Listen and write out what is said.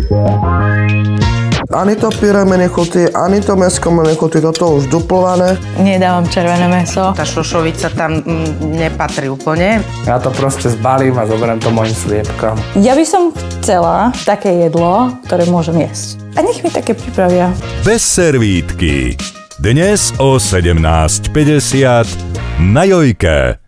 Ani to pyré mi nechutí, ani to mäsko mi nechutí, toto už duplované. Nedávam červené mäso. Tá šošovica tam nepatrí úplne. Ja to proste zbalím a zoberiem to mojim sliepkom. Ja by som chcela také jedlo, ktoré môžem jesť. A nech mi také pripravia. Bez servítky. Dnes o 17:50 na Jojke.